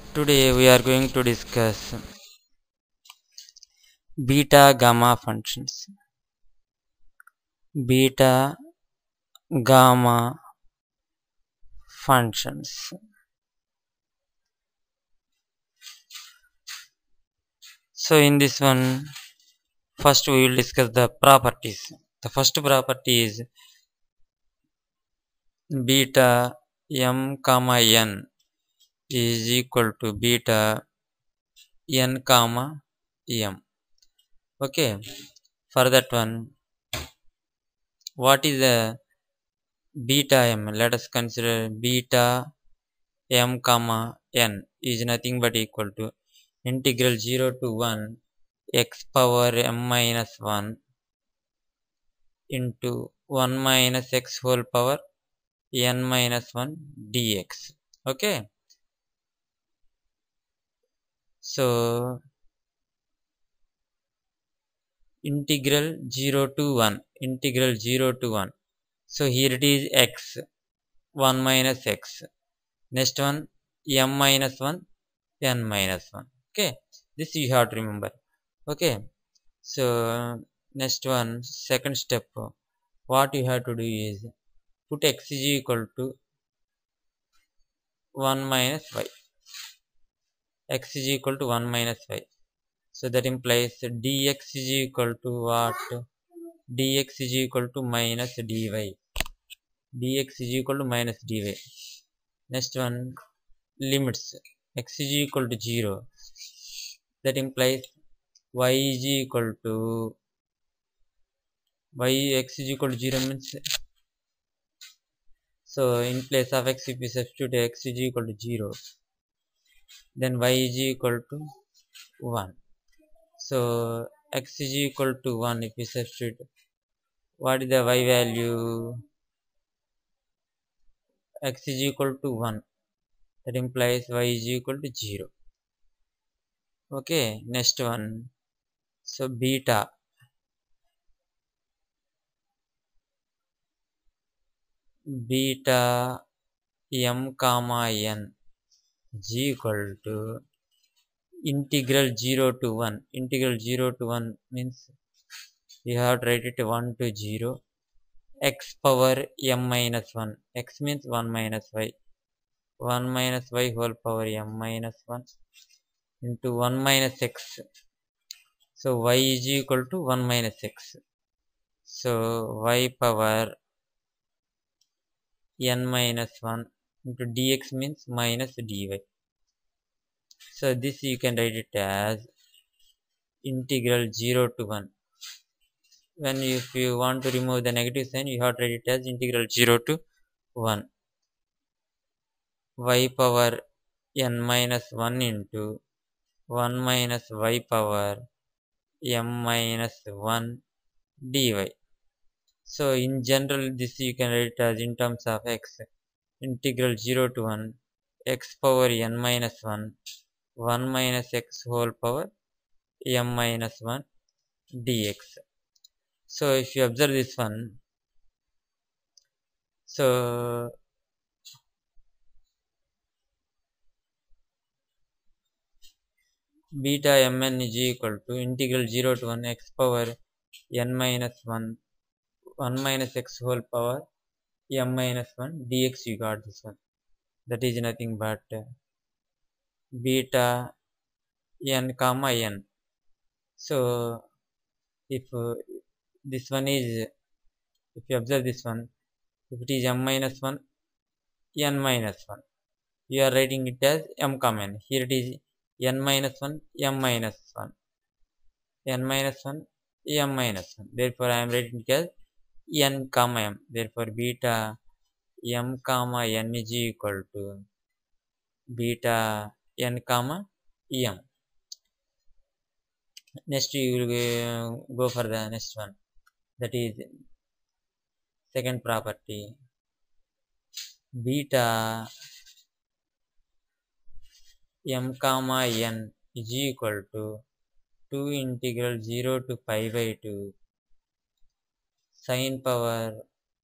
Today we are going to discuss beta gamma functions. Beta gamma functions. So in this one, first we will discuss the properties. The first property is beta m comma n is equal to beta n comma m. Okay, for that one, what is the beta m? Let us consider beta m comma n is nothing but equal to integral 0 to 1 x power m minus 1 into 1 minus x whole power n minus 1 dx. Okay, so integral 0 to 1, so here it is x 1 minus x, next one m minus 1 n minus 1. Okay, this you have to remember. Okay, so next one, second step, what you have to do is put x is equal to 1 minus y. X is equal to 1 minus y, so that implies dx is equal to what? Dx is equal to minus dy. Dx is equal to minus dy. Next one, limits x is equal to 0, that implies y is equal to x is equal to 0 means, so in place of x, if we substitute x is equal to 0, then y is equal to 1. So x is equal to 1, if we substitute, what is the y value? X is equal to 1, that implies y is equal to 0. Okay, next one, so beta m comma n is equal to integral 0 to 1. Integral 0 to 1 means you have to write it 1 to 0 x power m minus 1. X means 1 minus y. 1 minus y whole power m minus 1 into 1 minus x. So y is equal to 1 minus x. So y power n minus 1 into dx means minus dy. So this you can write it as integral 0 to 1. When if you want to remove the negative sign, you have to write it as integral 0 to 1 y power n minus 1 into 1 minus y power m minus 1 dy. So in general, this you can write it as in terms of x, integral 0 to 1 x power n minus 1 1 minus x whole power m minus 1 dx. So if you observe this one, so beta mn is equal to integral 0 to 1 x power n minus 1 1 minus x whole power m minus 1 dx. You got this one, that is nothing but beta n comma n. So if this one is, if you observe this one, if it is m minus 1 n minus 1, you are writing it as m comma n. Here it is n minus 1 m minus 1 n minus 1 m minus 1, therefore I am writing it as n comma m. Therefore beta m comma n is equal to beta n comma m. Next you will go for the next one, that is second property, beta m comma n is equal to 2 integral 0 to pi by 2 sin power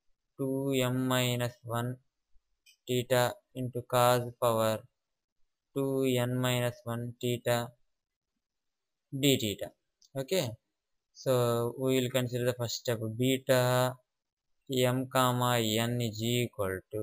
2m minus 1 theta into cos power 2n minus 1 theta d theta. Okay, so we will consider the first step. Beta m comma n is equal to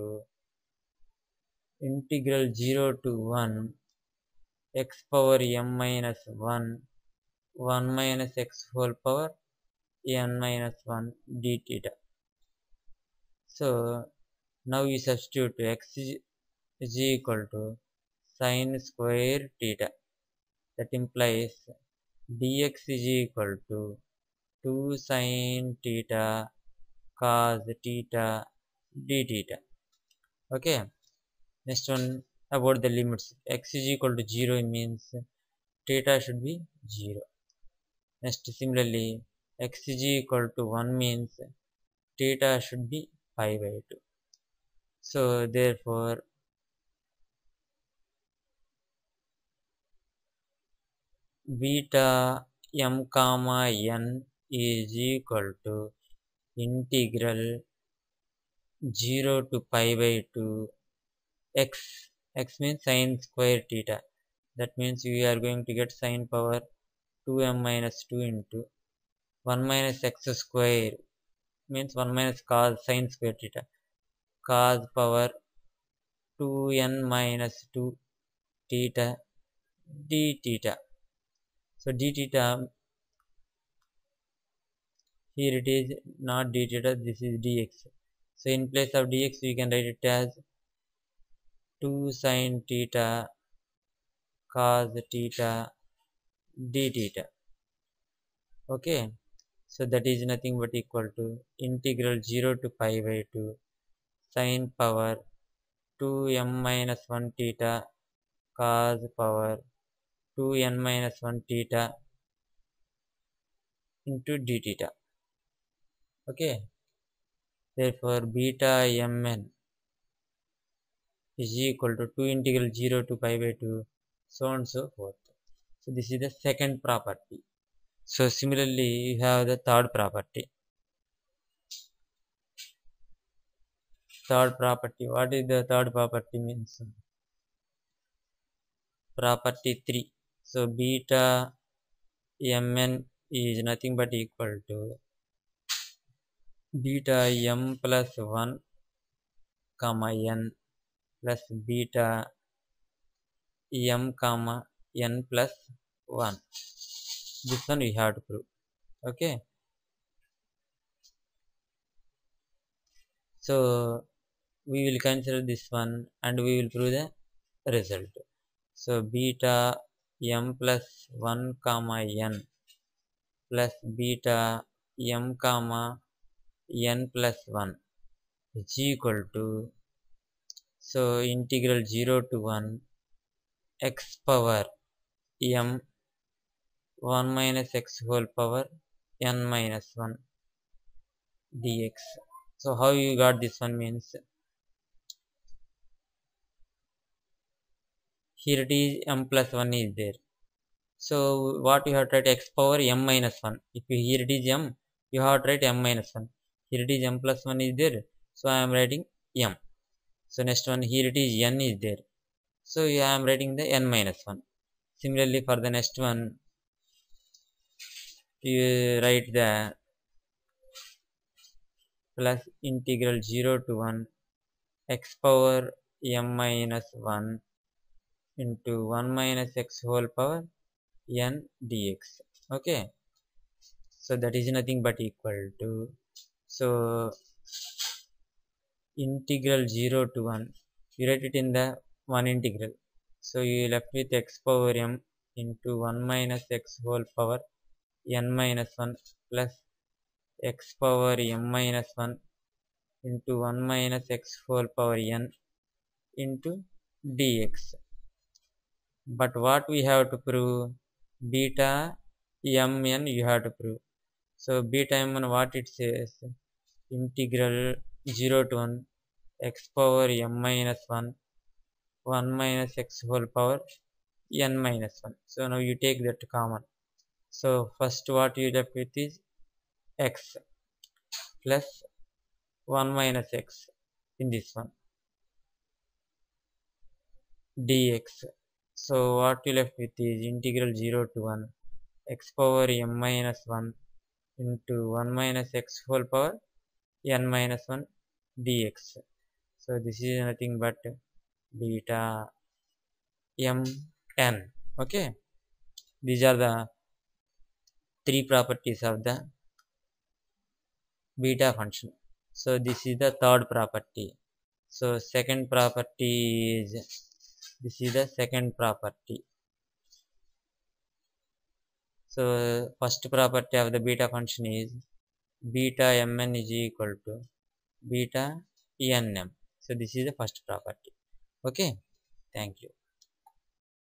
integral 0 to 1 x power m minus 1 1 minus x whole power n minus 1 d theta. So now we substitute x is equal to sin square theta. That implies dx is equal to 2 sin theta cos theta d theta. Okay, next one about the limits. X is equal to 0 means theta should be 0. Next, similarly, x is equal to 1 means theta should be pi by 2. So therefore beta m comma n is equal to integral 0 to pi by 2 x means sin square theta. That means we are going to get sin power 2m minus 2 into 1 minus x square means 1 minus cos sin square theta cos power 2n minus 2 theta d theta. So d theta, here it is not d theta, this is dx. So in place of dx we can write it as 2 sin theta cos theta d theta. Okay, so that is nothing but equal to integral 0 to pi by 2 sin power 2m minus 1 theta cos power 2n minus 1 theta into d theta. Okay, therefore beta mn is equal to 2 integral 0 to pi by 2 so on and so forth. So this is the second property. So similarly you have the third property. What is the third property means? Property 3. So beta mn is nothing but equal to beta m plus 1 comma n plus beta m comma n plus 1. This one we have to prove. Okay, so we will consider this one and we will prove the result. So beta m plus 1 comma n plus beta m comma n plus 1 is equal to, so integral 0 to 1 x power m 1 minus x whole power n minus 1 dx. So how you got this one means, here it is m plus 1 is there. So what you have to write x power m minus 1. If you here it is m, you have to write m minus 1. Here it is m plus 1 is there. So I am writing m. So next one, here it is n is there. So I am writing the n minus 1. Similarly for the next one, you write the plus integral 0 to 1 x power m minus 1 into 1 minus x whole power n dx. Okay, so that is nothing but equal to, so integral 0 to 1, you write it in the one integral. So you left with x power m into 1 minus x whole power n minus 1 plus x power m minus 1 into 1 minus x whole power n into dx. But what we have to prove? Beta mn you have to prove. So beta mn, what it says? Integral 0 to 1 x power m minus 1 1 minus x whole power n minus 1. So now you take that common. So first what you left with is x plus 1 minus x in this one dx. So what you left with is integral 0 to 1 x power m minus 1 into 1 minus x whole power n minus 1 dx. So this is nothing but beta mn. Okay, these are the three properties of the beta function. So this is the third property. So second property is, this is the second property. So first property of the beta function is beta mn is equal to beta nm. So this is the first property. Okay, thank you.